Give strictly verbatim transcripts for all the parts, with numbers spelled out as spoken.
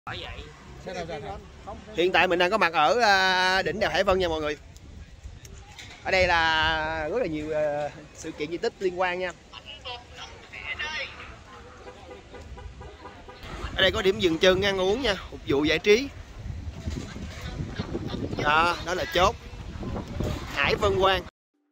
Hiện tại mình đang có mặt ở đỉnh đèo Hải Vân nha mọi người. Ở đây là rất là nhiều sự kiện di tích liên quan nha. Ở đây có điểm dừng chân ăn uống nha, phục vụ giải trí. Đó, đó là chốt Hải Vân Quan.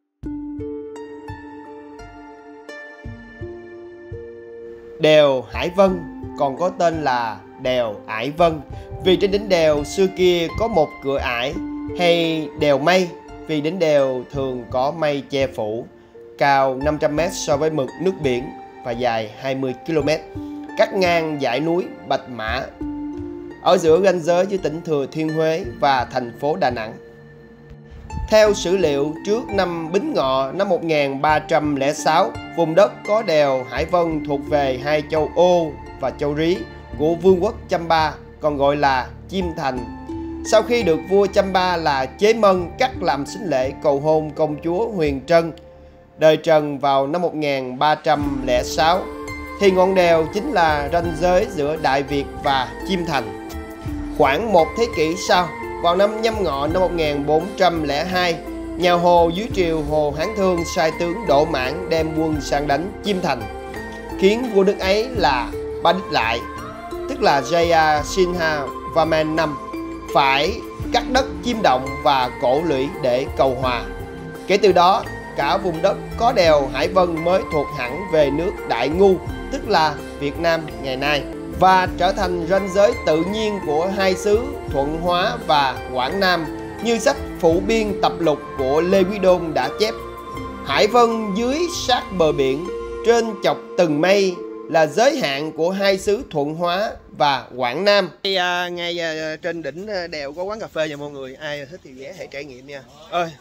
Đèo Hải Vân còn có tên là đèo Ải Vân vì trên đỉnh đèo xưa kia có một cửa ải, hay đèo mây vì đỉnh đèo thường có mây che phủ, cao năm trăm mét so với mực nước biển và dài hai mươi ki lô mét, cắt ngang dãy núi Bạch Mã ở giữa ranh giới giữa tỉnh Thừa Thiên Huế và thành phố Đà Nẵng. Theo sử liệu trước năm Bính Ngọ năm một nghìn ba trăm lẻ sáu, vùng đất có đèo Hải Vân thuộc về hai châu Ô và châu Rí của Vương quốc Chăm-ba, còn gọi là Chiêm Thành. Sau khi được vua Chăm-ba là Chế Mân cắt làm sính lễ cầu hôn công chúa Huyền Trân đời Trần vào năm một nghìn ba trăm lẻ sáu, thì ngọn đèo chính là ranh giới giữa Đại Việt và Chiêm Thành. Khoảng một thế kỷ sau, vào năm Nhâm Ngọ năm một nghìn bốn trăm lẻ hai, nhà Hồ dưới triều Hồ Hán Thương sai tướng Đỗ Mãn đem quân sang đánh Chiêm Thành, khiến vua nước ấy là Ba Đích Lại, tức là Jaya Sinha Vaman năm, phải cắt đất Chiêm Động và Cổ Lũy để cầu hòa. Kể từ đó, cả vùng đất có đèo Hải Vân mới thuộc hẳn về nước Đại Ngu, tức là Việt Nam ngày nay, và trở thành ranh giới tự nhiên của hai xứ Thuận Hóa và Quảng Nam, như sách Phủ Biên Tập Lục của Lê Quý Đôn đã chép. Hải Vân dưới sát bờ biển, trên chọc từng mây là giới hạn của hai xứ Thuận Hóa và Quảng Nam. Đây, à, ngay à, trên đỉnh đèo có quán cà phê nha mọi người, ai thích thì ghé hãy trải nghiệm nha. Ơi,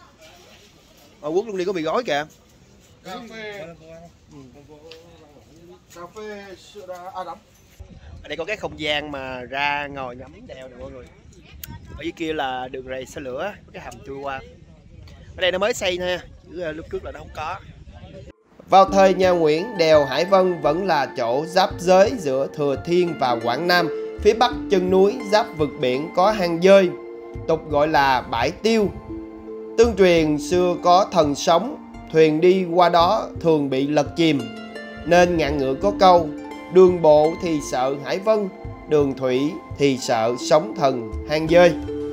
ở Quốc luôn đi có bị gói kìa. Cà phê, ừ. Cà phê à, đậm. Ở đây có cái không gian mà ra ngồi ngắm đèo nè mọi người. Ở dưới kia là đường rầy xe lửa, cái hầm chui qua. Ở đây nó mới xây nha, chứ lúc trước là nó không có. Vào thời nhà Nguyễn, đèo Hải Vân vẫn là chỗ giáp giới giữa Thừa Thiên và Quảng Nam. Phía bắc chân núi giáp vực biển có hang dơi, tục gọi là bãi tiêu. Tương truyền xưa có thần sóng, thuyền đi qua đó thường bị lật chìm, nên ngạn ngữ có câu: đường bộ thì sợ Hải Vân, đường thủy thì sợ sóng thần hang dơi.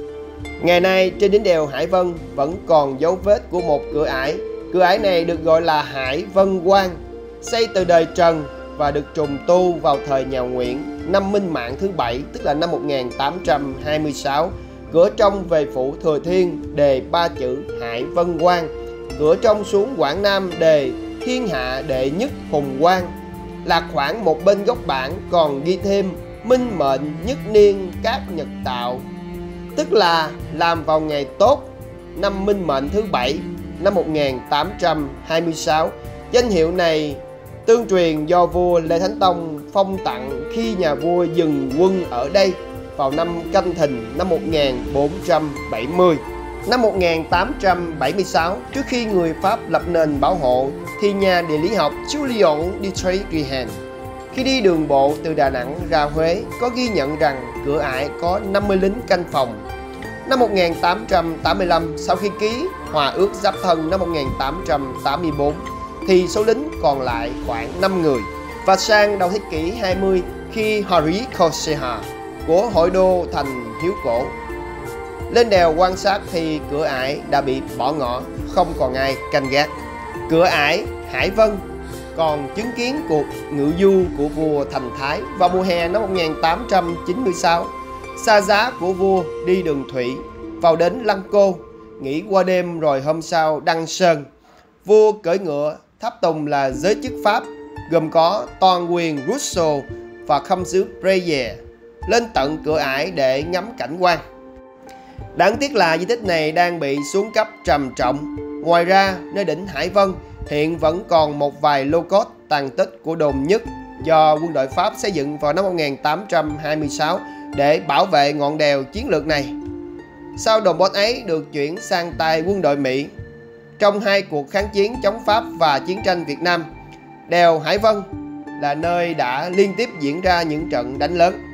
Ngày nay trên đỉnh đèo Hải Vân vẫn còn dấu vết của một cửa ải. Cửa ải này được gọi là Hải Vân Quan, xây từ đời Trần và được trùng tu vào thời nhà Nguyễn, năm Minh Mạng thứ bảy, tức là năm một nghìn tám trăm hai mươi sáu. Cửa trong về phủ Thừa Thiên đề ba chữ Hải Vân Quan, cửa trong xuống Quảng Nam đề Thiên Hạ Đệ Nhất Hùng Quan. Lạc khoảng một bên góc bảng còn ghi thêm Minh Mệnh Nhất Niên Cát Nhật Tạo, tức là làm vào ngày tốt năm Minh Mệnh thứ bảy năm một nghìn tám trăm hai mươi sáu. Danh hiệu này tương truyền do vua Lê Thánh Tông phong tặng khi nhà vua dừng quân ở đây vào năm Canh Thìn năm một nghìn bốn trăm bảy mươi. Năm một nghìn tám trăm bảy mươi sáu, trước khi người Pháp lập nền bảo hộ, thì nhà địa lý học Julian Dietrich Rihan, khi đi đường bộ từ Đà Nẵng ra Huế, có ghi nhận rằng cửa ải có năm mươi lính canh phòng. Năm một nghìn tám trăm tám mươi lăm, sau khi ký Hòa ước Giáp Thân năm một nghìn tám trăm tám mươi tư, thì số lính còn lại khoảng năm người. Và sang đầu thế kỷ hai mươi, khi Henri Cossea của Hội đô thành Hiếu Cổ lên đèo quan sát, thì cửa ải đã bị bỏ ngỏ, không còn ai canh gác. Cửa ải Hải Vân còn chứng kiến cuộc ngự du của vua Thành Thái vào mùa hè năm một nghìn tám trăm chín mươi sáu. Xa giá của vua đi đường thủy vào đến Lăng Cô, nghỉ qua đêm rồi hôm sau đăng sơn. Vua cưỡi ngựa tháp tùng là giới chức Pháp, gồm có toàn quyền Rousseau và khâm sứ Breyer, lên tận cửa ải để ngắm cảnh quan. Đáng tiếc là di tích này đang bị xuống cấp trầm trọng. Ngoài ra, nơi đỉnh Hải Vân hiện vẫn còn một vài lô cốt tàn tích của đồn Nhất do quân đội Pháp xây dựng vào năm một nghìn tám trăm hai mươi sáu để bảo vệ ngọn đèo chiến lược này. Sau đồn bốt ấy được chuyển sang tay quân đội Mỹ trong hai cuộc kháng chiến chống Pháp và chiến tranh Việt Nam. Đèo Hải Vân là nơi đã liên tiếp diễn ra những trận đánh lớn.